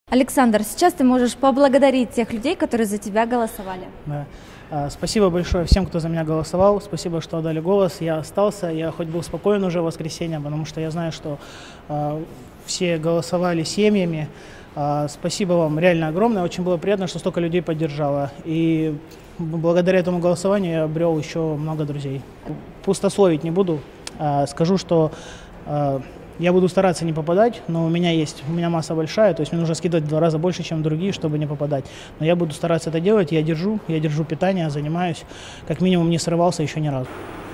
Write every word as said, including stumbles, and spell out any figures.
Александр, сейчас ты можешь поблагодарить тех людей, которые за тебя голосовали. Да. Спасибо большое всем, кто за меня голосовал. Спасибо, что отдали голос. Я остался. Я хоть был спокоен уже в воскресенье, потому что я знаю, что э, все голосовали семьями. Э, спасибо вам реально огромное. Очень было приятно, что столько людей поддержало. И благодаря этому голосованию я обрел еще много друзей. Пустословить не буду. Э, скажу, что э, я буду стараться не попадать, но у меня есть, у меня масса большая, то есть мне нужно скидывать в два раза больше, чем другие, чтобы не попадать. Но я буду стараться это делать, я держу, я держу питание, занимаюсь, как минимум не срывался еще ни разу.